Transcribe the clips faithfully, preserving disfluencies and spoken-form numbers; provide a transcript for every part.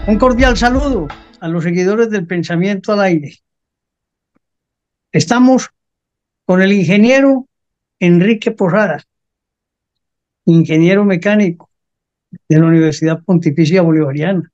Un cordial saludo a los seguidores del Pensamiento al Aire. Estamos con el ingeniero Enrique Posadas, ingeniero mecánico de la Universidad Pontificia Bolivariana,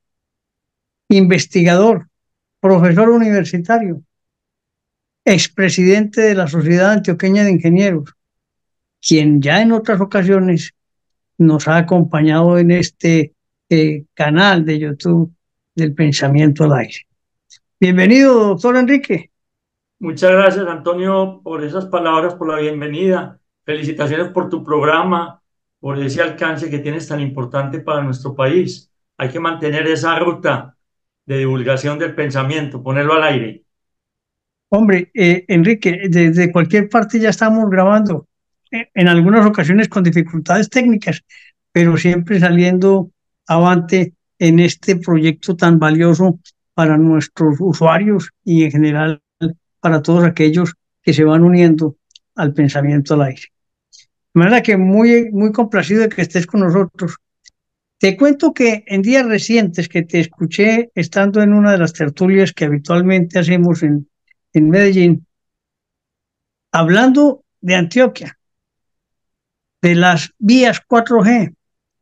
investigador, profesor universitario, expresidente de la Sociedad Antioqueña de Ingenieros, quien ya en otras ocasiones nos ha acompañado en este eh, canal de YouTube del Pensamiento al Aire. Bienvenido, doctor Enrique. Muchas gracias, Antonio, por esas palabras, por la bienvenida. Felicitaciones por tu programa, por ese alcance que tienes tan importante para nuestro país. Hay que mantener esa ruta de divulgación del pensamiento, ponerlo al aire. Hombre, eh, Enrique, desde cualquier parte ya estamos grabando, eh, en algunas ocasiones con dificultades técnicas, pero siempre saliendo avante en este proyecto tan valioso para nuestros usuarios y en general para todos aquellos que se van uniendo al pensamiento al aire. De manera que muy, muy complacido de que estés con nosotros. Te cuento que en días recientes que te escuché estando en una de las tertulias que habitualmente hacemos en, en Medellín, hablando de Antioquia, de las vías cuatro G,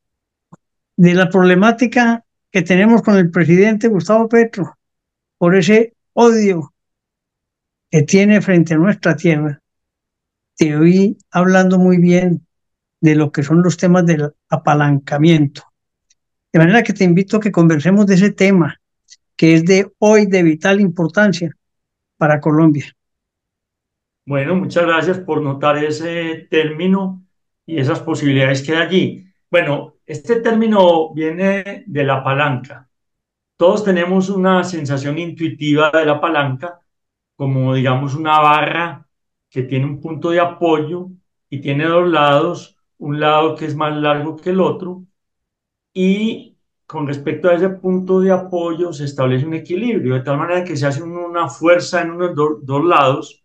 de la problemática que tenemos con el presidente Gustavo Petro por ese odio que tiene frente a nuestra tierra, te oí hablando muy bien de lo que son los temas del apalancamiento. De manera que te invito a que conversemos de ese tema, que es de hoy de vital importancia para Colombia. Bueno, muchas gracias por notar ese término y esas posibilidades que hay allí. Bueno, este término viene de la palanca. Todos tenemos una sensación intuitiva de la palanca, como digamos una barra que tiene un punto de apoyo y tiene dos lados, un lado que es más largo que el otro, y con respecto a ese punto de apoyo se establece un equilibrio, de tal manera que se hace una fuerza en unos do- dos lados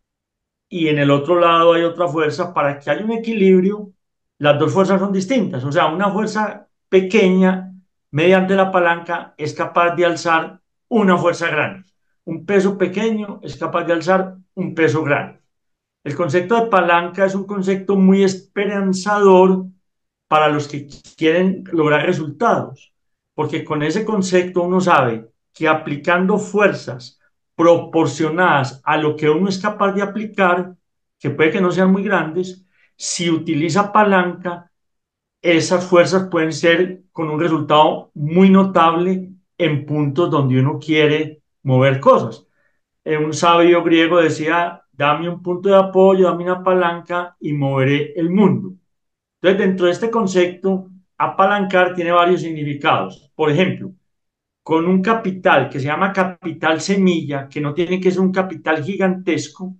y en el otro lado hay otra fuerza. Para que haya un equilibrio, las dos fuerzas son distintas. O sea, una fuerza pequeña mediante la palanca es capaz de alzar una fuerza grande. Un peso pequeño es capaz de alzar un peso grande. El concepto de palanca es un concepto muy esperanzador para los que quieren lograr resultados, porque con ese concepto uno sabe que aplicando fuerzas proporcionadas a lo que uno es capaz de aplicar, que puede que no sean muy grandes, si utiliza palanca, esas fuerzas pueden ser con un resultado muy notable en puntos donde uno quiere mover cosas. Eh, un sabio griego decía, dame un punto de apoyo, dame una palanca y moveré el mundo. Entonces, dentro de este concepto, apalancar tiene varios significados. Por ejemplo, con un capital que se llama capital semilla, que no tiene que ser un capital gigantesco,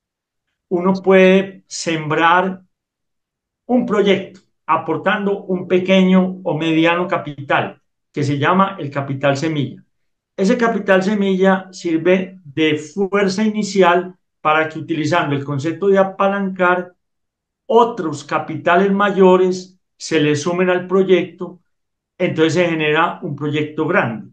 uno puede sembrar un proyecto aportando un pequeño o mediano capital que se llama el capital semilla. Ese capital semilla sirve de fuerza inicial para que, utilizando el concepto de apalancar, otros capitales mayores se le sumen al proyecto, entonces se genera un proyecto grande.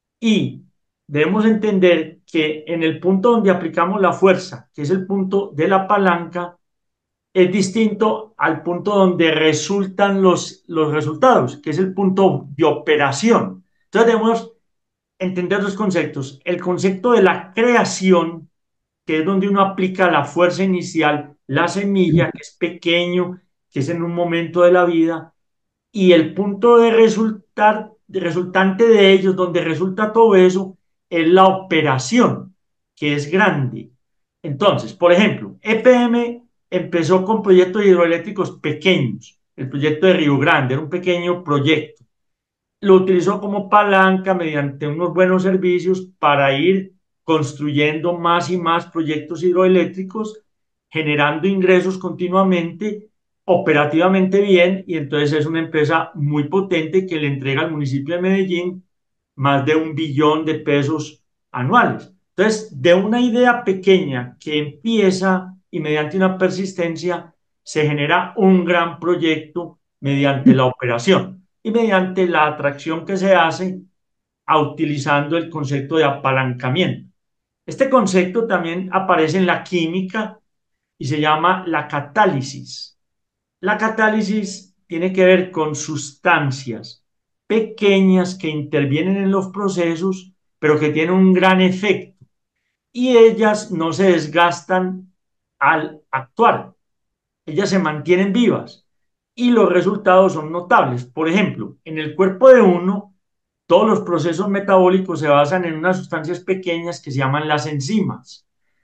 Y debemos entender que en el punto donde aplicamos la fuerza, que es el punto de la palanca, es distinto al punto donde resultan los, los resultados, que es el punto de operación. Entonces debemos entender dos conceptos. El concepto de la creación, que es donde uno aplica la fuerza inicial, la semilla, que es pequeño, que es en un momento de la vida, y el punto de resultar, de resultante de ellos, donde resulta todo eso, es la operación, que es grande. Entonces, por ejemplo, E P M empezó con proyectos hidroeléctricos pequeños. El proyecto de Río Grande era un pequeño proyecto. Lo utilizó como palanca mediante unos buenos servicios para ir construyendo más y más proyectos hidroeléctricos, generando ingresos continuamente, operativamente bien, y entonces es una empresa muy potente que le entrega al municipio de Medellín más de un billón de pesos anuales. Entonces, de una idea pequeña que empieza y mediante una persistencia se genera un gran proyecto mediante la operación y mediante la atracción que se hace a utilizando el concepto de apalancamiento. Este concepto también aparece en la química y se llama la catálisis. La catálisis tiene que ver con sustancias pequeñas que intervienen en los procesos, pero que tienen un gran efecto y ellas no se desgastan al actuar, ellas se mantienen vivas y los resultados son notables. Por ejemplo, en el cuerpo de uno, todos los procesos metabólicos se basan en unas sustancias pequeñas que se llaman las enzimas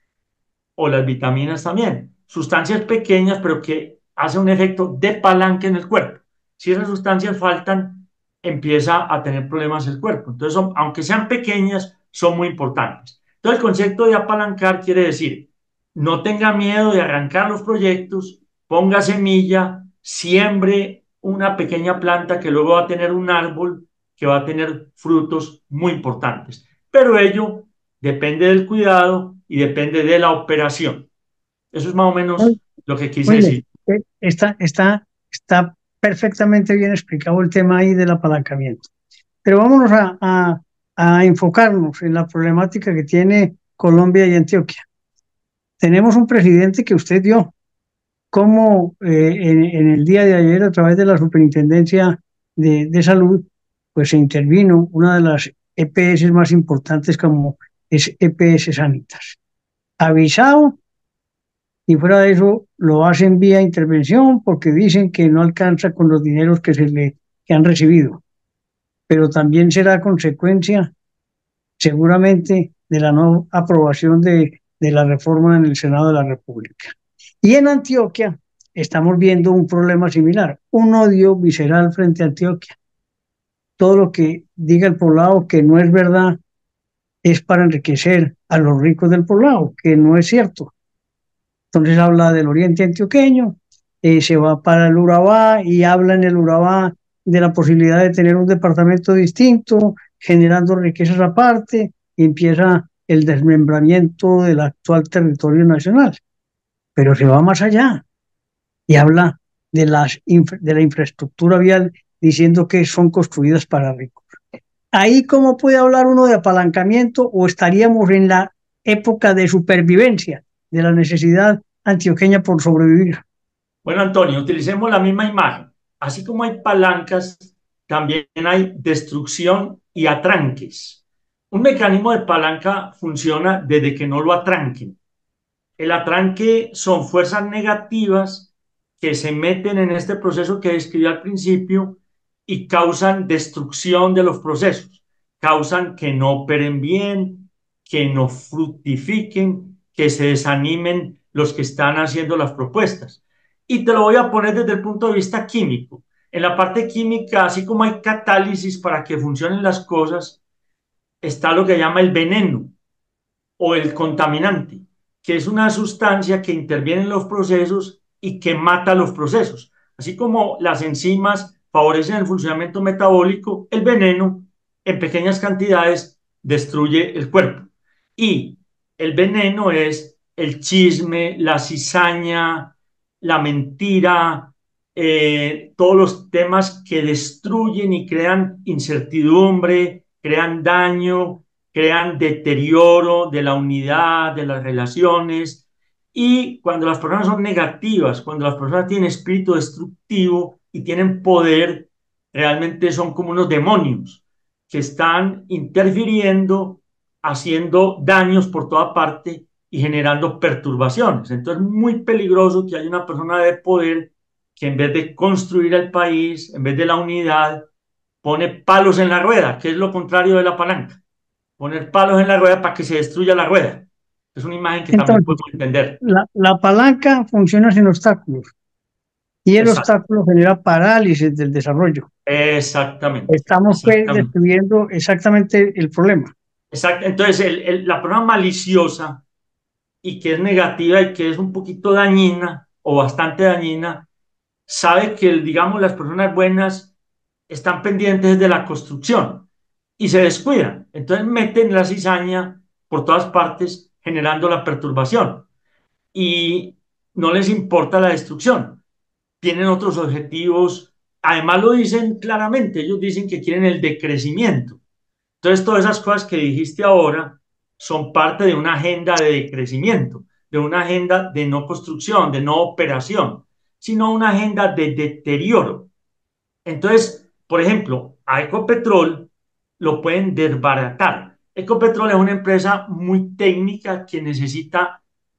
o las vitaminas también. Sustancias pequeñas, pero que hacen un efecto de palanca en el cuerpo. Si esas sustancias faltan, empieza a tener problemas el cuerpo. Entonces, son, aunque sean pequeñas, son muy importantes. Entonces, el concepto de apalancar quiere decir, no tenga miedo de arrancar los proyectos, ponga semilla, siembre una pequeña planta que luego va a tener un árbol que va a tener frutos muy importantes. Pero ello depende del cuidado y depende de la operación. Eso es más o Muy, menos lo que quise muy bien. decir. Eh, Está, está, está perfectamente bien explicado el tema ahí del apalancamiento. Pero vámonos a, a, a enfocarnos en la problemática que tiene Colombia y Antioquia. Tenemos un presidente que usted dio, como eh, en, en el día de ayer, a través de la Superintendencia de, de Salud, pues se intervino una de las E P S más importantes como es E P S Sanitas. Avisado, y fuera de eso lo hacen vía intervención porque dicen que no alcanza con los dineros que se le que han recibido, pero también será consecuencia seguramente de la no aprobación de, de la reforma en el Senado de la República. Y en Antioquia estamos viendo un problema similar, un odio visceral frente a Antioquia. Todo lo que diga el poblado que no es verdad es para enriquecer a los ricos del poblado, que no es cierto. Entonces habla del oriente antioqueño, eh, se va para el Urabá y habla en el Urabá de la posibilidad de tener un departamento distinto, generando riquezas aparte, y empieza el desmembramiento del actual territorio nacional. Pero se va más allá y habla de, las, de la infraestructura vial diciendo que son construidas para ricos. Ahí, ¿cómo puede hablar uno de apalancamiento o estaríamos en la época de supervivencia, de la necesidad antioqueña por sobrevivir? Bueno, Antonio, utilicemos la misma imagen. Así como hay palancas, también hay destrucción y atranques. Un mecanismo de palanca funciona desde que no lo atranquen. El atranque son fuerzas negativas que se meten en este proceso que describí al principio y causan destrucción de los procesos, causan que no operen bien, que no fructifiquen, que se desanimen los que están haciendo las propuestas. Y te lo voy a poner desde el punto de vista químico. En la parte química, así como hay catálisis para que funcionen las cosas, está lo que llama el veneno o el contaminante, que es una sustancia que interviene en los procesos y que mata los procesos. Así como las enzimas favorecen el funcionamiento metabólico, el veneno en pequeñas cantidades destruye el cuerpo. Y el veneno es el chisme, la cizaña, la mentira, eh, todos los temas que destruyen y crean incertidumbre, crean daño, crean deterioro de la unidad, de las relaciones. Y cuando las personas son negativas, cuando las personas tienen espíritu destructivo y tienen poder, realmente son como unos demonios que están interfiriendo, haciendo daños por toda parte y generando perturbaciones. Entonces es muy peligroso que haya una persona de poder que en vez de construir el país, en vez de la unidad, pone palos en la rueda, que es lo contrario de la palanca. Poner palos en la rueda para que se destruya la rueda. Es una imagen que también Entonces, podemos entender. la, la palanca funciona sin obstáculos y el Exacto. obstáculo genera parálisis del desarrollo. Exactamente. Estamos pues Exactamente. describiendo exactamente el problema. Exacto. Entonces, el, el, la persona maliciosa y que es negativa y que es un poquito dañina o bastante dañina, sabe que, digamos, las personas buenas están pendientes de la construcción y se descuidan. Entonces meten la cizaña por todas partes, generando la perturbación. Y no les importa la destrucción. Tienen otros objetivos. Además lo dicen claramente. Ellos dicen que quieren el decrecimiento. Entonces, todas esas cosas que dijiste ahora son parte de una agenda de crecimiento, de una agenda de no construcción, de no operación, sino una agenda de deterioro. Entonces, por ejemplo, a Ecopetrol lo pueden desbaratar. Ecopetrol es una empresa muy técnica que necesita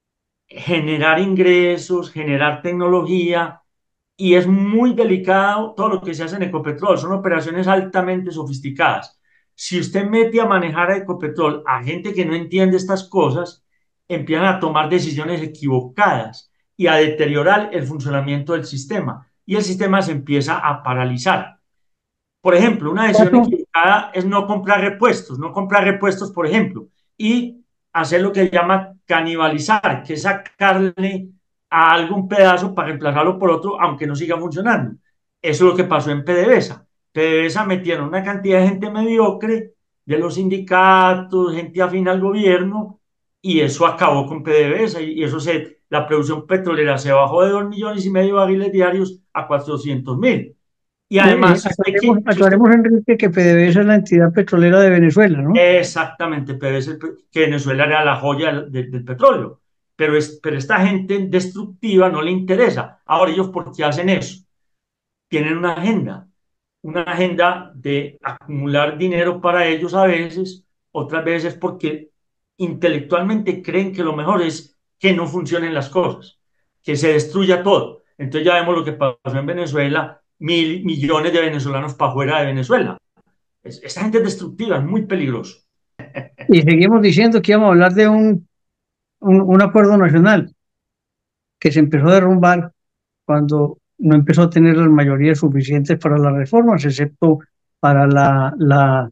generar ingresos, generar tecnología, y es muy delicado todo lo que se hace en Ecopetrol. Son operaciones altamente sofisticadas. Si usted mete a manejar a Ecopetrol a gente que no entiende estas cosas, empiezan a tomar decisiones equivocadas y a deteriorar el funcionamiento del sistema. Y el sistema se empieza a paralizar. Por ejemplo, una decisión Paso, equivocada es no comprar repuestos, no comprar repuestos, por ejemplo, y hacer lo que se llama canibalizar, que es sacarle a algún pedazo para reemplazarlo por otro, aunque no siga funcionando. Eso es lo que pasó en PDVSA. PDVSA metieron una cantidad de gente mediocre de los sindicatos, gente afín al gobierno, y eso acabó con PDVSA, y eso se, la producción petrolera se bajó de dos millones y medio de barriles diarios a cuatrocientos mil. Y eh, eh, además, si usted, aclaremos, si usted, aclaremos, Enrique, que PDVSA es la entidad petrolera de Venezuela, ¿no? exactamente, pero es el que Venezuela era la joya del, del, del petróleo, pero, es, pero esta gente destructiva no le interesa. Ahora, ¿ellos por qué hacen eso? Tienen una agenda, una agenda de acumular dinero para ellos a veces, otras veces porque intelectualmente creen que lo mejor es que no funcionen las cosas, que se destruya todo. Entonces ya vemos lo que pasó en Venezuela, mil millones de venezolanos para afuera de Venezuela. Es, esta gente es destructiva, es muy peligroso. Y seguimos diciendo que íbamos a hablar de un, un, un acuerdo nacional que se empezó a derrumbar cuando no empezó a tener las mayorías suficientes para las reformas, excepto para la, la,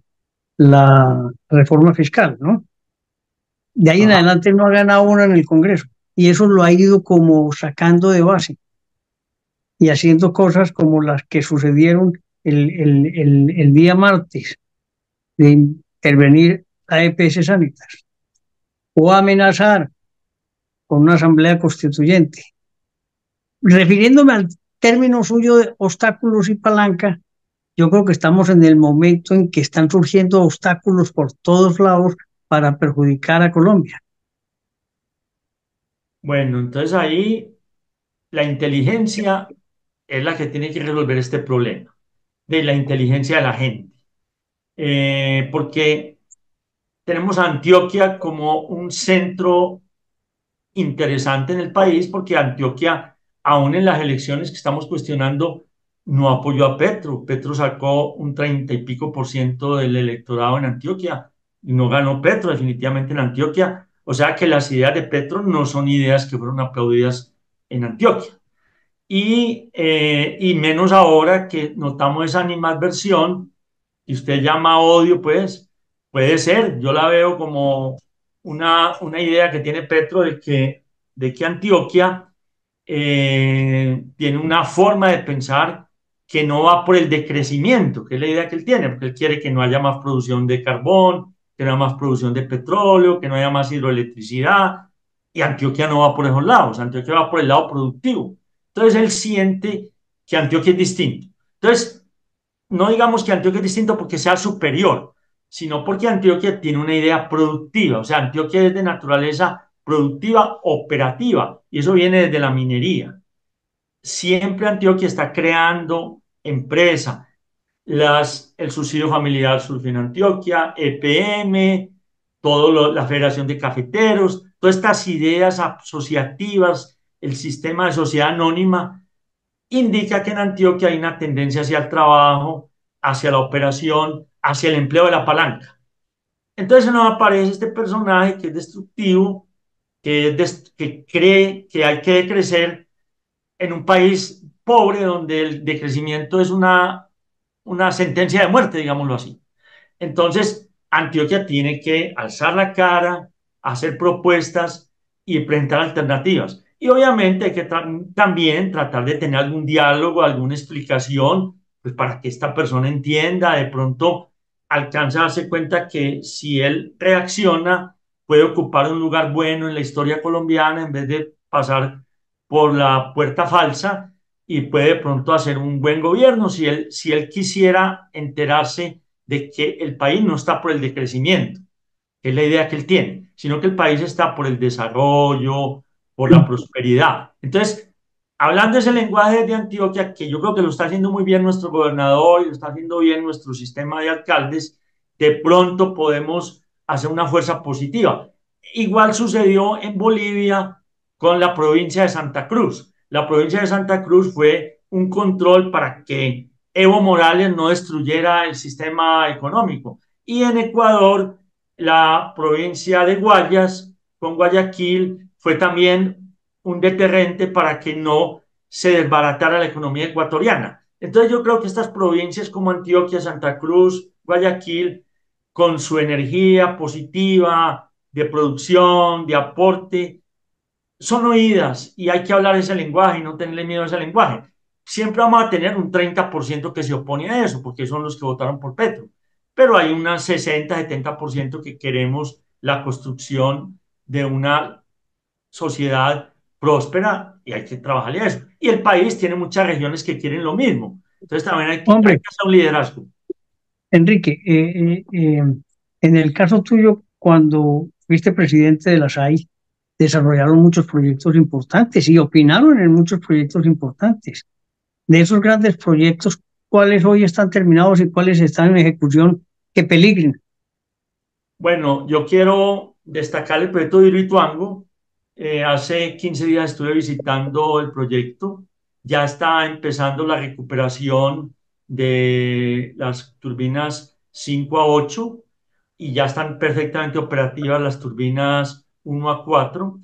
la reforma fiscal, ¿no? De ahí en Ajá. adelante no ha ganado una en el Congreso y eso lo ha ido como sacando de base y haciendo cosas como las que sucedieron el, el, el, el día martes de intervenir a E P S Sanitas o amenazar con una asamblea constituyente. Refiriéndome al término suyo de obstáculos y palanca, yo creo que estamos en el momento en que están surgiendo obstáculos por todos lados para perjudicar a Colombia. Bueno, entonces ahí la inteligencia es la que tiene que resolver este problema de la inteligencia de la gente. Eh, porque tenemos a Antioquia como un centro interesante en el país, porque Antioquia, aún en las elecciones que estamos cuestionando, no apoyó a Petro. Petro sacó un treinta y pico por ciento del electorado en Antioquia y no ganó Petro definitivamente en Antioquia. O sea que las ideas de Petro no son ideas que fueron aplaudidas en Antioquia. Y, eh, y menos ahora que notamos esa animadversión y usted llama odio, pues puede ser. Yo la veo como una, una idea que tiene Petro de que, de que Antioquia eh, tiene una forma de pensar que no va por el decrecimiento, que es la idea que él tiene, porque él quiere que no haya más producción de carbón, que no haya más producción de petróleo, que no haya más hidroelectricidad, y Antioquia no va por esos lados, Antioquia va por el lado productivo. Entonces él siente que Antioquia es distinto. Entonces, no digamos que Antioquia es distinto porque sea superior, sino porque Antioquia tiene una idea productiva, o sea, Antioquia es de naturaleza productiva, operativa, y eso viene desde la minería. Siempre Antioquia está creando empresa, las, el subsidio familiar surge en Antioquia, E P M, todo lo, la Federación de Cafeteros, todas estas ideas asociativas, el sistema de sociedad anónima, indica que en Antioquia hay una tendencia hacia el trabajo, hacia la operación, hacia el empleo de la palanca. Entonces nos aparece este personaje que es destructivo, que, es des- que cree que hay que crecer en un país pobre donde el decrecimiento es una, una sentencia de muerte, digámoslo así. Entonces, Antioquia tiene que alzar la cara, hacer propuestas y presentar alternativas. Y obviamente hay que tra- también tratar de tener algún diálogo, alguna explicación, pues para que esta persona entienda, de pronto alcanza a darse cuenta que si él reacciona, puede ocupar un lugar bueno en la historia colombiana en vez de pasar por la puerta falsa y puede de pronto hacer un buen gobierno si él, si él quisiera enterarse de que el país no está por el decrecimiento, que es la idea que él tiene, sino que el país está por el desarrollo, por la prosperidad. Entonces, hablando ese lenguaje de Antioquia, que yo creo que lo está haciendo muy bien nuestro gobernador y lo está haciendo bien nuestro sistema de alcaldes, de pronto podemos hacer una fuerza positiva. Igual sucedió en Bolivia con la provincia de Santa Cruz. La provincia de Santa Cruz fue un control para que Evo Morales no destruyera el sistema económico. Y en Ecuador, la provincia de Guayas, con Guayaquil, fue también un deterrente para que no se desbaratara la economía ecuatoriana. Entonces yo creo que estas provincias como Antioquia, Santa Cruz, Guayaquil, con su energía positiva, de producción, de aporte, son oídas y hay que hablar ese lenguaje y no tenerle miedo a ese lenguaje. Siempre vamos a tener un treinta por ciento que se opone a eso, porque son los que votaron por Petro. Pero hay un sesenta, setenta por ciento que queremos la construcción de una sociedad próspera y hay que trabajarle a eso. Y el país tiene muchas regiones que quieren lo mismo. Entonces también hay que, hay que Hombre, hacer un liderazgo. Enrique, eh, eh, eh, en el caso tuyo, cuando fuiste presidente de la S A I, desarrollaron muchos proyectos importantes y opinaron en muchos proyectos importantes. De esos grandes proyectos, ¿cuáles hoy están terminados y cuáles están en ejecución que peligren? Bueno, yo quiero destacar el proyecto de Hidroituango. Eh, hace quince días estuve visitando el proyecto. Ya está empezando la recuperación de las turbinas cinco a ocho y ya están perfectamente operativas las turbinas uno a cuatro.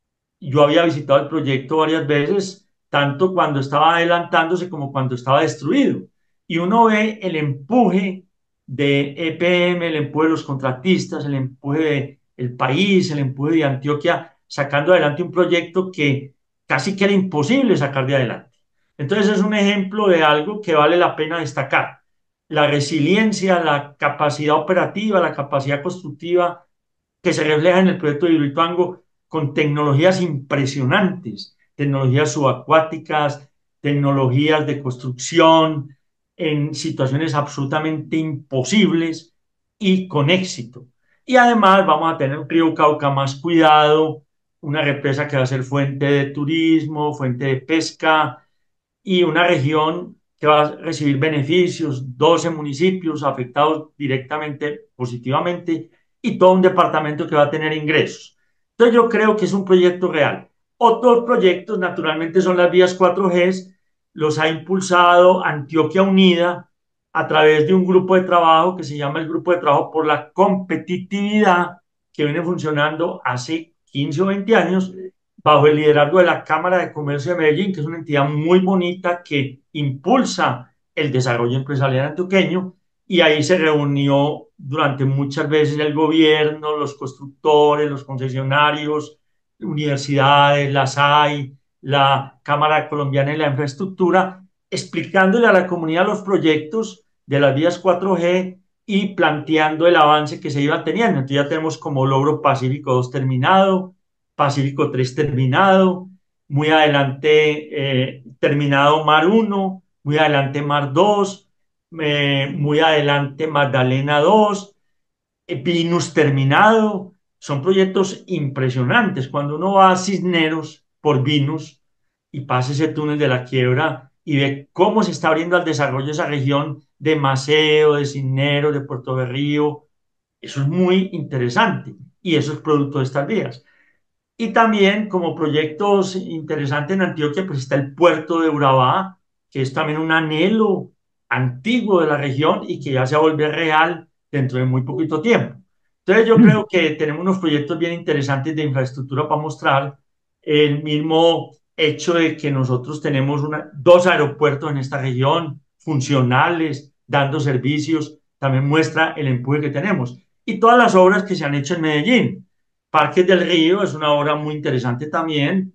Yo había visitado el proyecto varias veces, tanto cuando estaba adelantándose como cuando estaba destruido. Y uno ve el empuje de E P M, el empuje de los contratistas, el empuje del país, el empuje de Antioquia, sacando adelante un proyecto que casi que era imposible sacar de adelante. Entonces es un ejemplo de algo que vale la pena destacar. La resiliencia, la capacidad operativa, la capacidad constructiva que se refleja en el proyecto de Hidroituango con tecnologías impresionantes, tecnologías subacuáticas, tecnologías de construcción en situaciones absolutamente imposibles y con éxito. Y además vamos a tener un río Cauca más cuidado, una represa que va a ser fuente de turismo, fuente de pesca y una región que va a recibir beneficios, doce municipios afectados directamente, positivamente, y todo un departamento que va a tener ingresos. Entonces yo creo que es un proyecto real. Otros proyectos, naturalmente, son las vías cuatro G, los ha impulsado Antioquia Unida a través de un grupo de trabajo que se llama el Grupo de Trabajo por la Competitividad, que viene funcionando hace quince o veinte años bajo el liderazgo de la Cámara de Comercio de Medellín, que es una entidad muy bonita que impulsa el desarrollo empresarial antioqueño, y ahí se reunió durante muchas veces el gobierno, los constructores, los concesionarios, universidades, la S A I, la Cámara Colombiana de la Infraestructura, explicándole a la comunidad los proyectos de las vías cuatro G y planteando el avance que se iba teniendo. Entonces ya tenemos como logro Pacífico dos terminado, Pacífico tres terminado, muy adelante eh, terminado Mar uno, muy adelante Mar dos, eh, muy adelante Magdalena dos, eh, Vinus terminado. Son proyectos impresionantes. Cuando uno va a Cisneros por Vinus y pasa ese túnel de la Quiebra y ve cómo se está abriendo al desarrollo esa región de Maceo, de Cisneros, de Puerto Berrío, eso es muy interesante y eso es producto de estas vías. Y también como proyectos interesantes en Antioquia, pues está el puerto de Urabá, que es también un anhelo antiguo de la región y que ya se va a volver real dentro de muy poquito tiempo. Entonces yo creo que tenemos unos proyectos bien interesantes de infraestructura para mostrar el mismo hecho de que nosotros tenemos una, dos aeropuertos en esta región funcionales, dando servicios, también muestra el empuje que tenemos. Y todas las obras que se han hecho en Medellín. Parques del Río es una obra muy interesante también,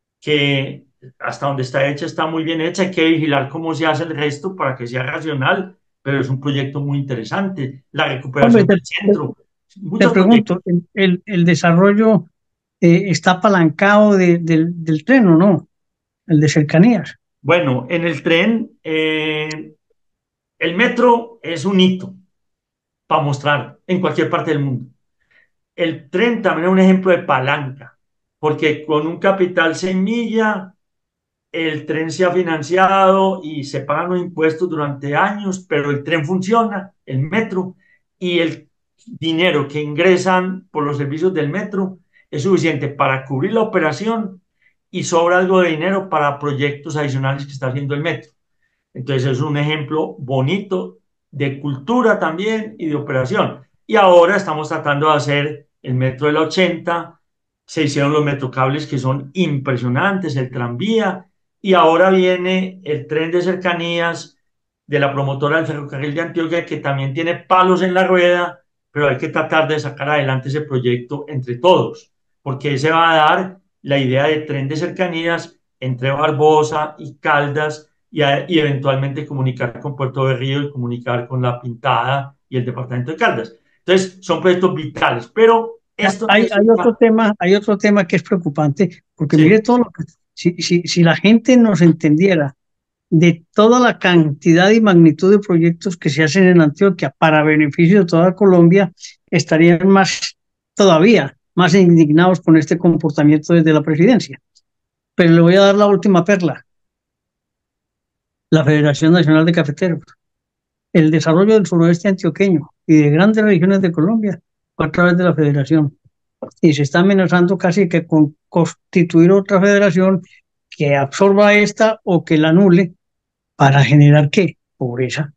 que hasta donde está hecha está muy bien hecha. Hay que vigilar cómo se hace el resto para que sea racional, pero es un proyecto muy interesante. La Hombre, recuperación te, del centro, te muchos proyectos. pregunto, ¿el, el- el desarrollo eh, está apalancado de- del, del tren o no? El de cercanías. Bueno, en el tren, eh, el metro es un hito. para mostrar en cualquier parte del mundo. El tren también es un ejemplo de palanca, porque con un capital semilla, el tren se ha financiado y se pagan los impuestos durante años, pero el tren funciona, el metro, y el dinero que ingresan por los servicios del metro es suficiente para cubrir la operación y sobra algo de dinero para proyectos adicionales que está haciendo el metro. Entonces es un ejemplo bonito de cultura también y de operación. Y ahora estamos tratando de hacer el metro de la ochenta, se hicieron los metrocables que son impresionantes, el tranvía, y ahora viene el tren de cercanías de la promotora del ferrocarril de Antioquia, que también tiene palos en la rueda, pero hay que tratar de sacar adelante ese proyecto entre todos, porque se va a dar la idea de tren de cercanías entre Barbosa y Caldas, y, a, y eventualmente comunicar con Puerto Berrío y comunicar con La Pintada y el departamento de Caldas. Entonces, son proyectos vitales, pero esto Hay, hay otro necesita... tema, hay otro tema que es preocupante, porque mire Sí, todo lo que, si, si, si la gente nos entendiera de toda la cantidad y magnitud de proyectos que se hacen en Antioquia para beneficio de toda Colombia, estarían más, todavía más indignados con este comportamiento desde la presidencia. Pero le voy a dar la última perla, la Federación Nacional de Cafeteros. El desarrollo del suroeste antioqueño y de grandes regiones de Colombia fue a través de la federación. Y se está amenazando casi que con constituir otra federación que absorba esta o que la anule para generar ¿qué? Pobreza.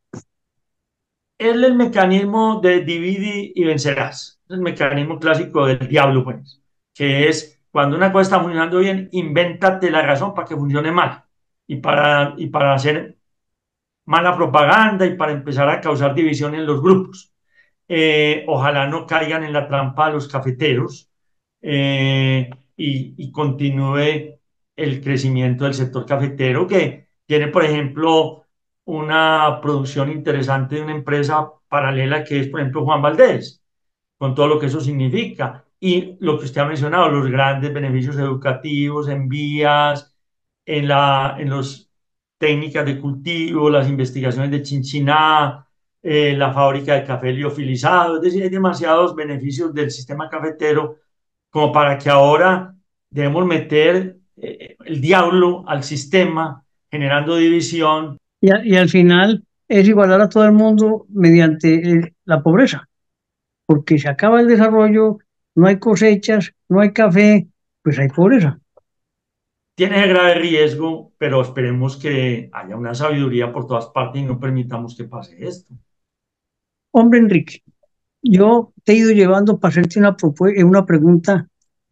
es el mecanismo de divide y vencerás. Es el mecanismo clásico del diablo, pues, que es cuando una cosa está funcionando bien, invéntate la razón para que funcione mal y para, y para hacer mala propaganda y para empezar a causar división en los grupos. Eh, ojalá no caigan en la trampa los cafeteros, eh, y, y continúe el crecimiento del sector cafetero, que tiene, por ejemplo, una producción interesante de una empresa paralela que es, por ejemplo, Juan Valdés, con todo lo que eso significa. Y lo que usted ha mencionado, los grandes beneficios educativos en vías, en, la, en las técnicas de cultivo, las investigaciones de Chinchiná, eh, la fábrica de café liofilizado. Es decir, hay demasiados beneficios del sistema cafetero como para que ahora debemos meter eh, el diablo al sistema, generando división. Y, a, y al final es igualar a todo el mundo mediante eh, la pobreza, porque se acaba el desarrollo, no hay cosechas, no hay café, pues hay pobreza. Tiene grave riesgo, pero esperemos que haya una sabiduría por todas partes y no permitamos que pase esto. Hombre, Enrique, yo te he ido llevando para hacerte una, una pregunta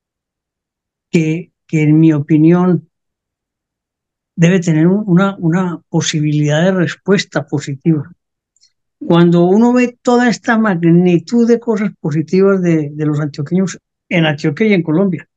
que, que en mi opinión debe tener una, una posibilidad de respuesta positiva. Cuando uno ve toda esta magnitud de cosas positivas de, de los antioqueños en Antioquia y en Colombia,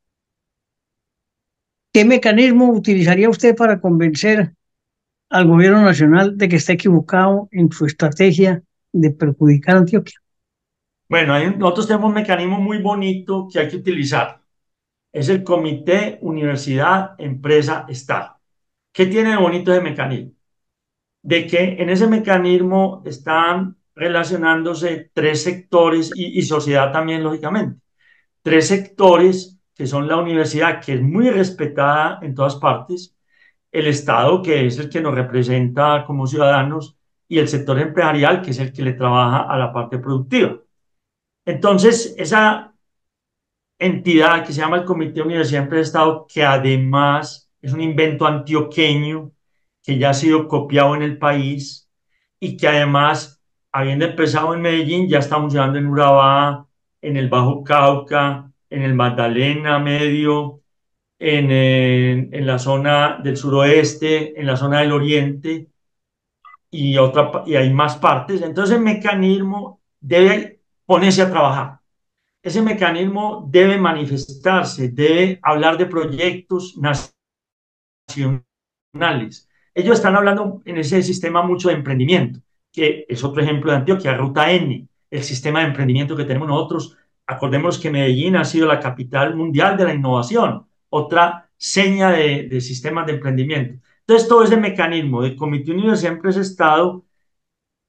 ¿qué mecanismo utilizaría usted para convencer al gobierno nacional de que está equivocado en su estrategia de perjudicar a Antioquia? Bueno, hay, nosotros tenemos un mecanismo muy bonito que hay que utilizar. Es el Comité Universidad Empresa Estado. ¿Qué tiene de bonito ese mecanismo? De que en ese mecanismo están relacionándose tres sectores y, y sociedad también, lógicamente. Tres sectores que son la universidad, que es muy respetada en todas partes, el Estado, que es el que nos representa como ciudadanos, y el sector empresarial, que es el que le trabaja a la parte productiva. Entonces, esa entidad que se llama el Comité de Universidad Empresa Estado, que además es un invento antioqueño que ya ha sido copiado en el país y que además, habiendo empezado en Medellín, ya está funcionando en Urabá, en el Bajo Cauca, en el Magdalena Medio, en, en, en la zona del suroeste, en la zona del oriente y, otra, y hay más partes. Entonces el mecanismo debe ponerse a trabajar. Ese mecanismo debe manifestarse, debe hablar de proyectos nacionales. Ellos están hablando en ese sistema mucho de emprendimiento, que es otro ejemplo de Antioquia, Ruta N, el sistema de emprendimiento que tenemos nosotros. Acordémonos que Medellín ha sido la capital mundial de la innovación, otra seña de, de sistemas de emprendimiento. Entonces, todo ese mecanismo de Comité Universidad Empresa Estado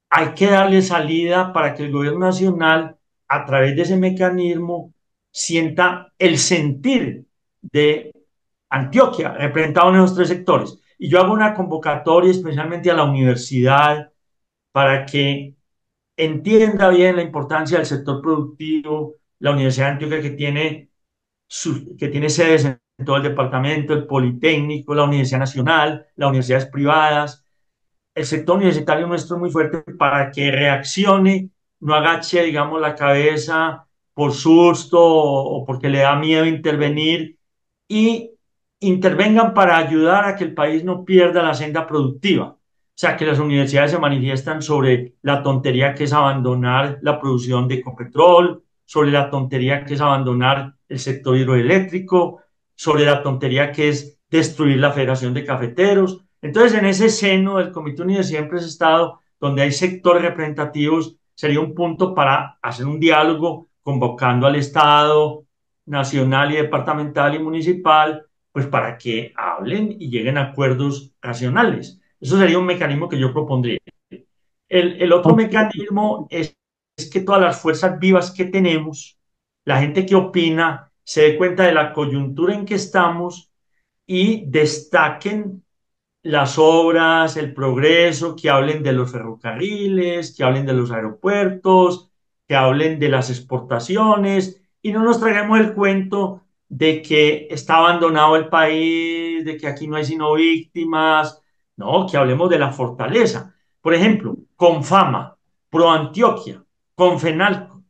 hay que darle salida para que el gobierno nacional, a través de ese mecanismo, sienta el sentir de Antioquia, representado en esos tres sectores. Y yo hago una convocatoria especialmente a la universidad para que entienda bien la importancia del sector productivo, la Universidad de Antioquia que tiene, su, que tiene sedes en todo el departamento, el Politécnico, la Universidad Nacional, las universidades privadas. El sector universitario nuestro es muy fuerte para que reaccione, no agache, digamos, la cabeza por susto o porque le da miedo intervenir y intervengan para ayudar a que el país no pierda la senda productiva. O sea, que las universidades se manifiestan sobre la tontería que es abandonar la producción de Ecopetrol, sobre la tontería que es abandonar el sector hidroeléctrico, sobre la tontería que es destruir la Federación de Cafeteros. Entonces, en ese seno del Comité Universidad Empresa Estado, donde hay sectores representativos, sería un punto para hacer un diálogo convocando al Estado nacional y departamental y municipal, pues para que hablen y lleguen a acuerdos racionales. Eso sería un mecanismo que yo propondría. El, el otro mecanismo es, es que todas las fuerzas vivas que tenemos, la gente que opina, se dé cuenta de la coyuntura en que estamos y destaquen las obras, el progreso, que hablen de los ferrocarriles, que hablen de los aeropuertos, que hablen de las exportaciones y no nos traigamos el cuento de que está abandonado el país, de que aquí no hay sino víctimas, no, que hablemos de la fortaleza. Por ejemplo, Confama, Pro Antioquia, Confenalco,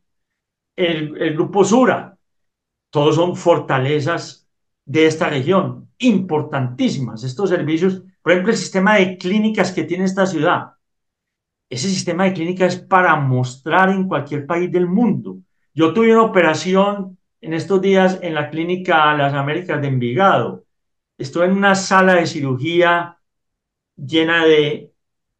el, el Grupo Sura, todos son fortalezas de esta región, importantísimas. Estos servicios, por ejemplo, el sistema de clínicas que tiene esta ciudad, ese sistema de clínicas es para mostrar en cualquier país del mundo. Yo tuve una operación en estos días en la clínica Las Américas de Envigado. Estuve en una sala de cirugía llena de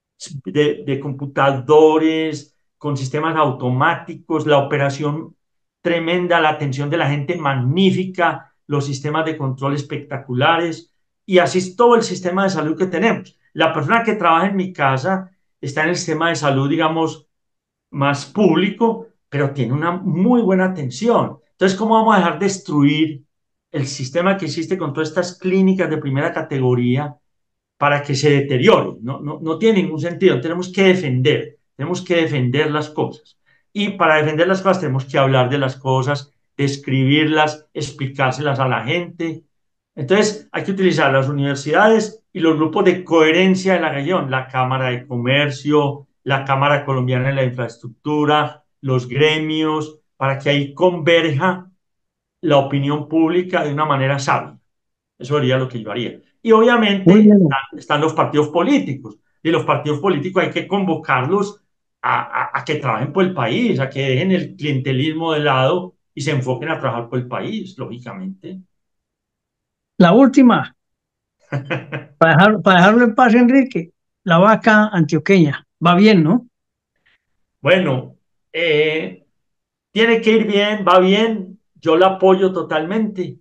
de, de computadores, con sistemas automáticos, la operación tremenda, la atención de la gente magnífica, los sistemas de control espectaculares y así es todo el sistema de salud que tenemos. La persona que trabaja en mi casa está en el sistema de salud, digamos, más público, pero tiene una muy buena atención. Entonces, ¿cómo vamos a dejar destruir el sistema que existe con todas estas clínicas de primera categoría para que se deteriore? No, no, no tiene ningún sentido. Tenemos que defender, tenemos que defender las cosas. Y para defender las cosas tenemos que hablar de las cosas, describirlas, explicárselas a la gente. Entonces hay que utilizar las universidades y los grupos de coherencia de la región, la Cámara de Comercio, la Cámara Colombiana de la Infraestructura, los gremios, para que ahí converja la opinión pública de una manera sabia. Eso sería lo que yo haría. Y Muy obviamente bien. están, están los partidos políticos. Y los partidos políticos hay que convocarlos a, a, a, que trabajen por el país, a que dejen el clientelismo de lado y se enfoquen a trabajar por el país, lógicamente. La última, para, dejar, para dejarlo en paz, Enrique, la vaca antioqueña. Va bien, ¿no? Bueno, eh, tiene que ir bien, va bien, yo la apoyo totalmente.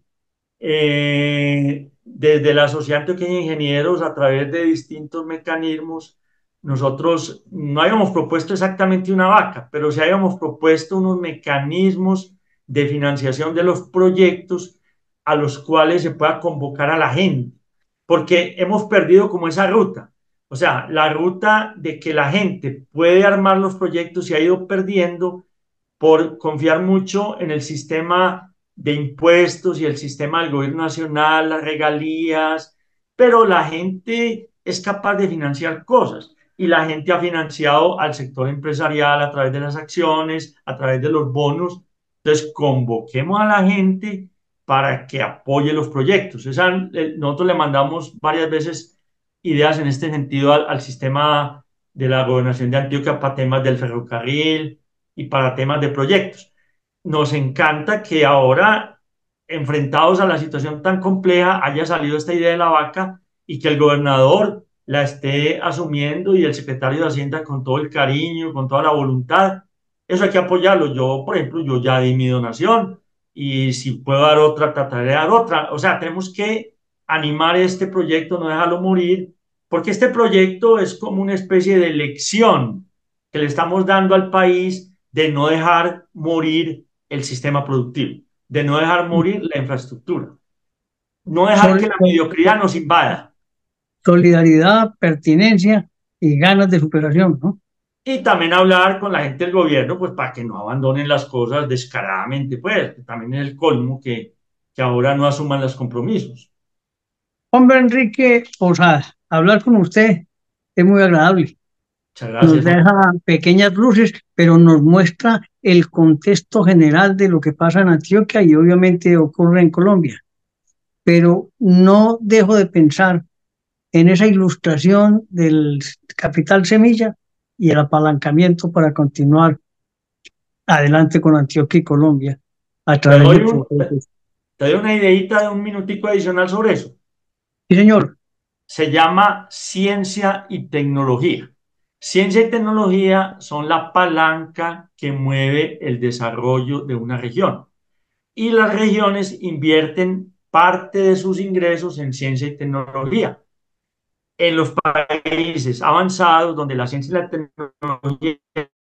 Eh, desde la Sociedad Antioqueña de Ingenieros, a través de distintos mecanismos, nosotros no habíamos propuesto exactamente una vaca, pero sí habíamos propuesto unos mecanismos de financiación de los proyectos a los cuales se pueda convocar a la gente, porque hemos perdido como esa ruta. O sea, la ruta de que la gente puede armar los proyectos se ha ido perdiendo por confiar mucho en el sistema de impuestos y el sistema del gobierno nacional, las regalías, pero la gente es capaz de financiar cosas y la gente ha financiado al sector empresarial a través de las acciones, a través de los bonos. Entonces, convoquemos a la gente para que apoye los proyectos. Esa, nosotros le mandamos varias veces ideas en este sentido al, al sistema de la gobernación de Antioquia para temas del ferrocarril, y para temas de proyectos. Nos encanta que ahora, enfrentados a la situación tan compleja, haya salido esta idea de la vaca y que el gobernador la esté asumiendo y el secretario de Hacienda con todo el cariño, con toda la voluntad. Eso hay que apoyarlo. Yo, por ejemplo, yo ya di mi donación y si puedo dar otra, trataré de dar otra. O sea, tenemos que animar este proyecto, no dejarlo morir, porque este proyecto es como una especie de elección que le estamos dando al país de no dejar morir el sistema productivo, de no dejar morir la infraestructura, no dejar que Sol- la mediocridad nos invada. solidaridad, pertinencia y ganas de superación, ¿no? Y también hablar con la gente del gobierno, pues para que no abandonen las cosas descaradamente, pues, que también es el colmo que, que ahora no asuman los compromisos. Hombre Enrique Posada, hablar con usted es muy agradable. Muchas Nos gracias, hombre. deja pequeñas luces, pero nos muestra el contexto general de lo que pasa en Antioquia y obviamente ocurre en Colombia. Pero no dejo de pensar en esa ilustración del capital semilla y el apalancamiento para continuar adelante con Antioquia y Colombia a Te través doy de un, procesos. te doy una ideita de un minutico adicional sobre eso. Sí, señor. Se llama ciencia y tecnología. Ciencia y tecnología son la palanca que mueve el desarrollo de una región. Y las regiones invierten parte de sus ingresos en ciencia y tecnología. En los países avanzados, donde la ciencia y la tecnología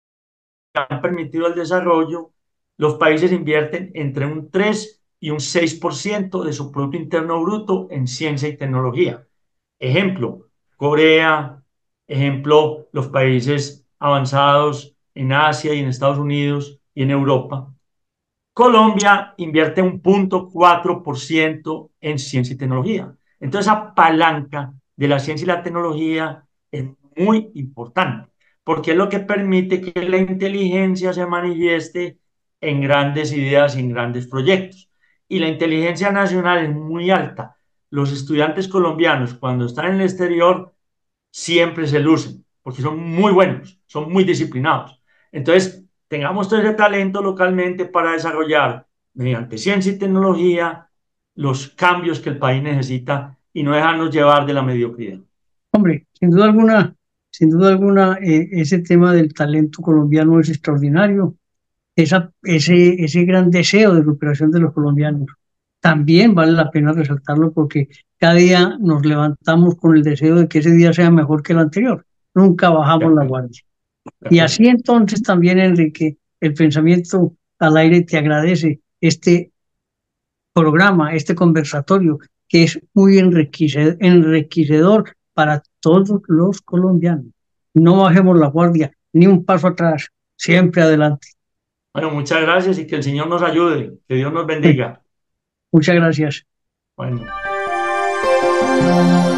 han permitido el desarrollo, los países invierten entre un tres y un seis por ciento de su Producto Interno Bruto en ciencia y tecnología. Ejemplo, Corea, ejemplo, los países avanzados en Asia y en Estados Unidos y en Europa. Colombia invierte un punto cuatro por ciento en ciencia y tecnología. Entonces, esa palanca de la ciencia y la tecnología es muy importante, porque es lo que permite que la inteligencia se manifieste en grandes ideas y en grandes proyectos. Y la inteligencia nacional es muy alta. Los estudiantes colombianos, cuando están en el exterior, siempre se lucen, porque son muy buenos, son muy disciplinados. Entonces, tengamos todo ese talento localmente para desarrollar, mediante ciencia y tecnología, los cambios que el país necesita y no dejarnos llevar de la mediocridad. Hombre, sin duda alguna, sin duda alguna, eh, ese tema del talento colombiano es extraordinario. Esa, ese, ese gran deseo de recuperación de los colombianos también vale la pena resaltarlo porque cada día nos levantamos con el deseo de que ese día sea mejor que el anterior. Nunca De bajamos la acuerdo, guardia. de Y acuerdo. así entonces también, Enrique, el pensamiento al aire te agradece este programa, este conversatorio, que es muy enriquecedor para todos los colombianos. No bajemos la guardia, ni un paso atrás, siempre adelante. Bueno, muchas gracias y que el Señor nos ayude, que Dios nos bendiga. Muchas gracias. Bueno.